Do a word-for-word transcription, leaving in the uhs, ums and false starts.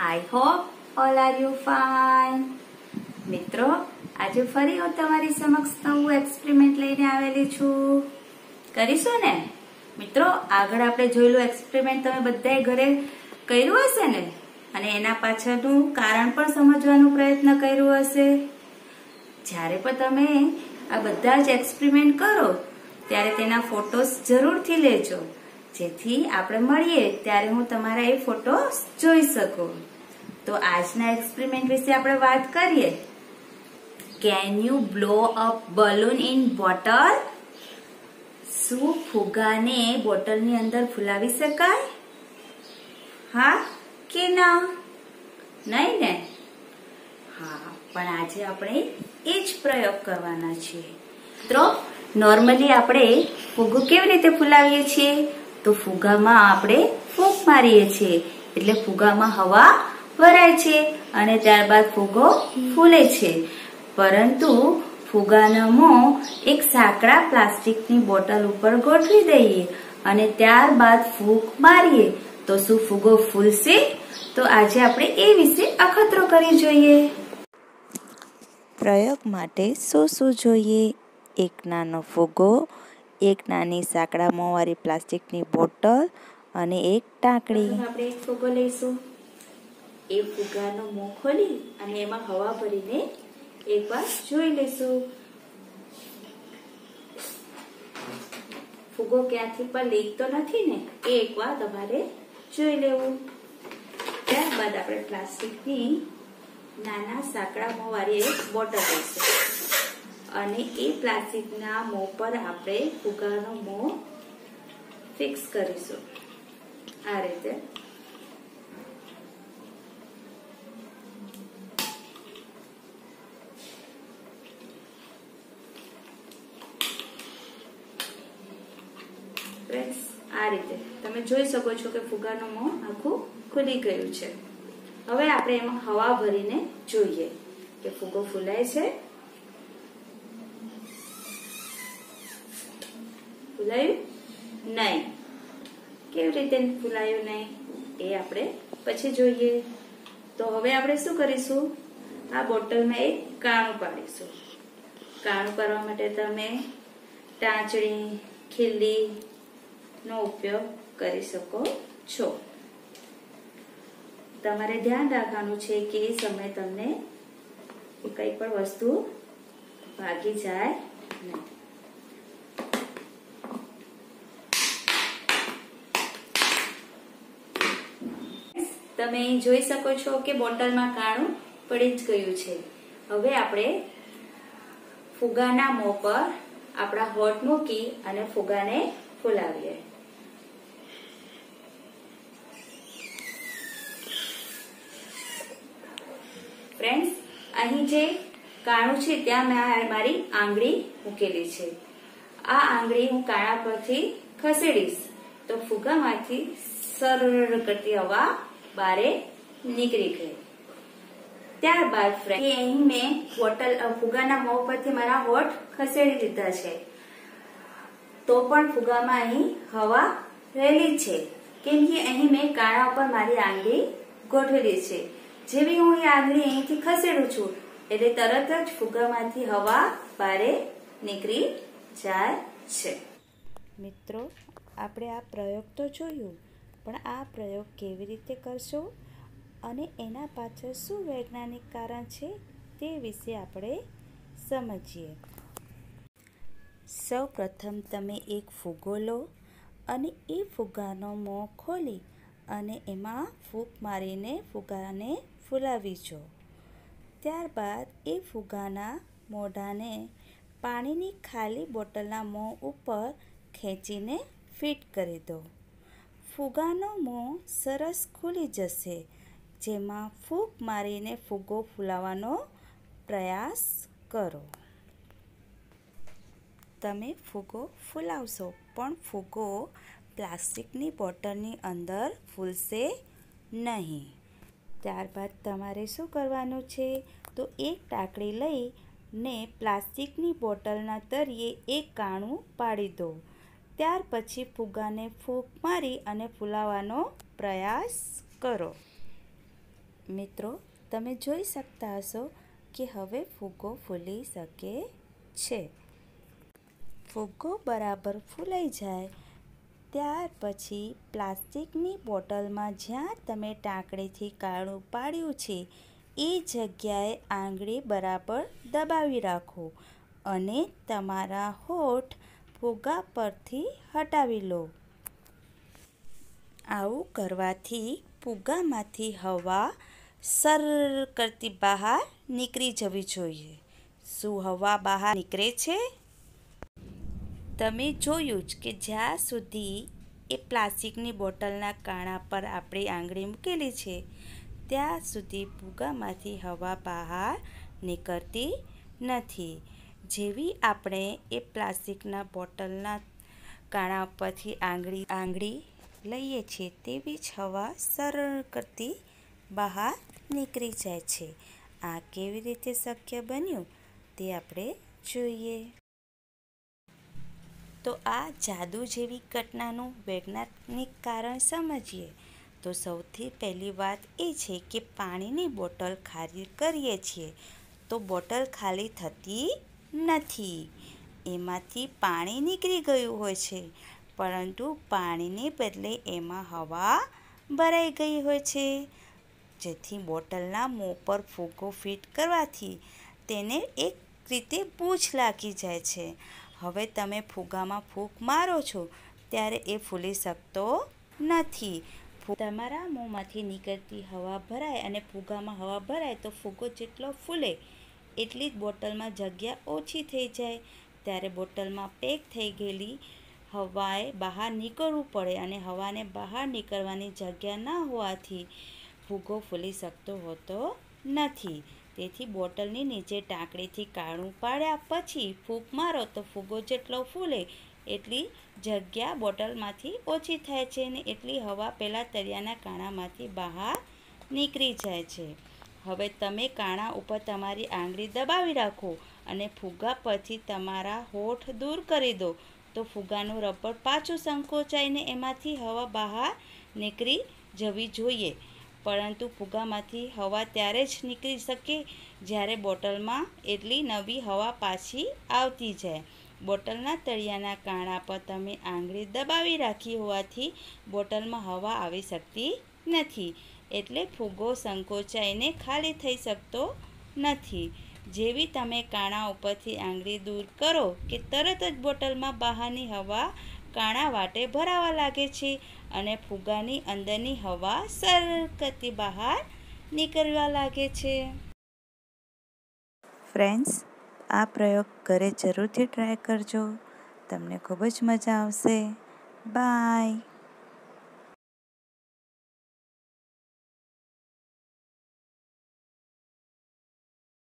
I hope all are you fine. મિત્રો, આજે ફરી હું તમારી સમક્ષ નવું એક્સપેરિમેન્ટ લઈને આવેલી છું. કરીશું ને? મિત્રો, આગળ આપણે જોયેલું એક્સપેરિમેન્ટ તમે બધાએ ઘરે કર્યું હશે ને? અને એના પાછળનું કારણ પણ સમજવાનો પ્રયત્ન કર્યો હશે. જ્યારે પણ તમે આ બધા જ એક્સપેરિમેન્ટ કરો ત્યારે તેના ફોટોસ જરૂરથી લેજો, જેથી આપણે મળીએ ત્યારે હું તમારા એ ફોટોસ જોઈ શકું. તો આજના એક્સપેરિમેન્ટ વિશે આપણે વાત કરીએ. Can you blow up balloon in bottle? શું ફુગ્ગાને બોટલની અંદર ફુલાવી શકાય? હા કે ના? નહીં ને? હા, પણ આજે આપણે એ જ પ્રયોગ કરવાના છીએ. મિત્રો, નોર્મલી આપણે ફુગ્ગો કેવી રીતે ફુલાવીએ છીએ? તો ફુગ્ગામાં આપણે ફૂંક મારીએ છીએ, એટલે ફુગ્ગામાં હવા ભરાય છે અને ત્યારબાદ ફુગ્ગો ફૂલે છે. પરંતુ ફુગ્ગાનો મોં એક સાંકડા પ્લાસ્ટિકની બોટલ ઉપર ગોઠવી દઈએ અને ત્યારબાદ ફૂંક મારીએ તો શું ફુગ્ગો ફૂલશે? તો આજે આપણે એ વિશે અખતરો કરી જોઈએ. પ્રયોગ માટે શું શું જોઈએ? એક નાનો ફુગ્ગો, એક નાની સાંકડા મોંવાળી પ્લાસ્ટિકની બોટલ અને એક ટાંકડી. આપણે એક ફુગ્ગો લઈશું. એ ફુગ્ગાનો મોં ખોલી અને એમાં હવા ભરીને એકવાર જોઈ લઈશું. ફુગ્ગો ક્યાંથી પણ લીક તો નથી ને? એ એકવાર તમારે જોઈ લેવું. ત્યારબાદ આપણે પ્લાસ્ટિકની નાના સાંકડા મોંવાળી એક બોટલ લઈશું અને એ પ્લાસ્ટિકના મોં પર આપણે ફુગ્ગાનો મોં ફિક્સ કરીશું. આ રીતે ફ્રેન્ડ્સ, આ રીતે તમે જોઈ શકો છો કે ફુગ્ગાનો મોં આખું ખુલી ગયું છે. હવે આપણે એમાં હવા ભરીને જોઈએ કે ફુગ્ગો ફૂલાય છે. ફૂલાયું નહીં. કેવી રીતે ફૂલાયું નહીં એ આપણે પછી જોઈએ. તો હવે આપણે શું કરીશું? આ બોટલમાં એક કાણું પાડીશું. કાણું કરવા માટે તમે ટાંચણી, ખીલ્લી નો ઉપયોગ કરી શકો છો. તમારે ધ્યાન રાખવાનું છે કે એ સમય તમને કઈ પણ વસ્તુ ભાગી જાય નહીં. તમે જોઈ શકો છો કે બોટલમાં કાણું પડી જ ગયું છે. હવે આપણે ફુગ્ગાના મોં પર આપણા હોઠ મૂકી અને ફુગ્ગાને ફુલાવીએ. ફ્રેન્ડ્સ, અહીં જે કાણું છે ત્યાં મેં મારી આંગળી મૂકેલી છે. આ આંગળી હું કાણા પરથી ખસેડીશ તો ફુગ્ગામાંથી સરળ કરતી હવા બારે નીકળી ગઈ. ત્યારબાદ ફ્રેન્ડ, અહીં મેં બોટલ ફુગ્ગાના મોં પરથી મારા હોઠ ખસેડી દીધા છે, તો પણ ફુગ્ગામાં અહીં હવા રહેલી છે, કેમ કે અહીં મેં કાણા ઉપર મારી આંગળી ગોઠવેલી છે. જેવી હું એ આંગળી અહીંથી ખસેડું છું એટલે તરત જ ફુગ્ગામાંથી હવા બહાર નીકળી જાય છે. મિત્રો, આપણે આ પ્રયોગ તો જોયું, પણ આ પ્રયોગ કેવી રીતે કરશો અને એના પાછળ શું વૈજ્ઞાનિક કારણ છે તે વિશે આપણે સમજીએ. સૌ પ્રથમ તમે એક ફુગ્ગો લો અને એ ફુગ્ગાનો મોં ખોલી અને એમાં ફૂંક મારીને ફુગ્ગાને ફુલાવી જો. ત્યારબાદ એ ફુગ્ગાના મોઢાને પાણીની ખાલી બોટલના મોં ઉપર ખેંચીને ફિટ કરી દો. ફુગ્ગાનો મોં સરસ ખુલી જશે, જેમાં ફૂંક મારીને ફુગ્ગો ફુલાવવાનો પ્રયાસ કરો. તમે ફુગ્ગો ફુલાવશો, પણ ફુગ્ગો પ્લાસ્ટિકની બોટલની અંદર ફૂલશે નહીં. ત્યારબાદ તમારે શું કરવાનું છે? તો એક ટાંકડી લઈને પ્લાસ્ટિકની બોટલના તળિયે એક કાણું પાડી દો. ત્યાર પછી ફુગ્ગાને ફૂંક મારી અને ફુલાવવાનો પ્રયાસ કરો. ફુગ્ગો ફૂલાય છે, પણ ફુગ્ગો પ્લાસ્ટિકની બોટલની અંદર ફૂલશે નહીં. ત્યારબાદ તમારે શું કરવાનું છે? તો એક ટાંકડી લઈને પ્લાસ્ટિકની બોટલના તળિયે એક કાણું પાડી દો. ત્યાર પછી ફુગ્ગાને ફૂંક મારી અને ફુલાવવાનો પ્રયાસ કરો. મિત્રો, તમે જોઈ શકતા હશો કે હવે ફુગ્ગો ફૂલી શકે છે. ફુગ્ગો બરાબર ફૂલાઈ જાય ત્યાર પછી પ્લાસ્ટિકની બોટલમાં જ્યાં તમે ટાંકણીથી કાણું પાડ્યું છે એ જગ્યાએ આંગળી બરાબર દબાવી રાખો અને તમારા હોઠ ફુગ્ગા પરથી હટાવી લો. આવું કરવાથી ફુગ્ગામાંથી હવા સર કરતી બહાર નીકળી જવી જોઈએ. શું હવા બહાર નીકળે છે? તમે જોયું જ કે જ્યાં સુધી એ પ્લાસ્ટિકની બોટલના કાણા પર આપણી આંગળી મૂકેલી છે ત્યાં સુધી ફુગ્ગામાંથી હવા બહાર નીકળતી નથી. જેવી આપણે એ પ્લાસ્ટિકના બોટલના કાણા પરથી આંગળી આંગળી લઈએ છીએ તેવી જ હવા સરળ કરતી બહાર નીકળી જાય છે. આ કેવી રીતે શક્ય બન્યું તે આપણે જોઈએ. તો આ જાદુ જેવી ઘટનાનું વૈજ્ઞાનિક કારણ સમજીએ તો સૌથી પહેલી વાત એ છે કે પાણીની બોટલ ખાલી કરીએ છીએ તો બોટલ ખાલી થતી નથી. એમાંથી પાણી નીકળી ગયું હોય છે, પરંતુ પાણીને બદલે એમાં હવા ભરાઈ ગઈ હોય છે, જેથી બોટલના મોં પર ફુગ્ગો ફિટ કરવાથી તેને એક રીતે બૂચ લાગી જાય છે. હવે તમે ફુગ્ગામાં ફૂંક મારો છો ત્યારે એ ફૂલી શકતો નથી. તમારા મોંમાંથી નીકળતી હવા ભરાય અને ફુગ્ગામાં હવા ભરાય તો ફુગ્ગો જેટલો ફૂલે એટલી જ બોટલમાં જગ્યા ઓછી થઈ જાય. ત્યારે બોટલમાં પેક થઈ ગયેલી હવાએ બહાર નીકળવું પડે અને હવાને બહાર નીકળવાની જગ્યા ન હોવાથી ફુગ્ગો ફૂલી શકતો હોતો નથી. તેથી બોટલની નીચે ટાંકણીથી કાણું પાડ્યા પછી ફૂંક મારો તો ફુગ્ગો જેટલો ફૂલે એટલી જગ્યા બોટલમાંથી ઓછી થાય છે અને એટલી હવા પહેલાં તળિયાના કાણામાંથી બહાર નીકળી જાય છે. હવે તમે કાણા ઉપર તમારી આંગળી દબાવી રાખો અને ફુગ્ગા પરથી તમારા હોઠ દૂર કરી દો તો ફુગ્ગાનું રબર પાછું સંકોચાઈને એમાંથી હવા બહાર નીકળી જવી જોઈએ. પરંતુ ફુગ્ગામાંથી હવા ત્યારે જ નીકળી શકે જ્યારે બોટલમાં એટલી નવી હવા પાછી આવતી જાય. બોટલના તળિયાના કાણા પર તમે આંગળી દબાવી રાખી હોવાથી બોટલમાં હવા આવી શકતી નથી, એટલે ફુગ્ગો સંકોચાઈને ખાલી થઈ શકતો નથી. જેવી તમે કાણા ઉપરથી આંગળી દૂર કરો કે તરત જ બોટલમાં બહારની હવા કાણા વાટે ભરાવા લાગે છે અને ફુગ્ગાની અંદરની હવા સરળતાથી બહાર નીકળવા લાગે છે. ફ્રેન્ડ્સ, આ પ્રયોગ ઘરે જરૂરથી ટ્રાય કરજો. તમને ખૂબ જ મજા આવશે. બાય.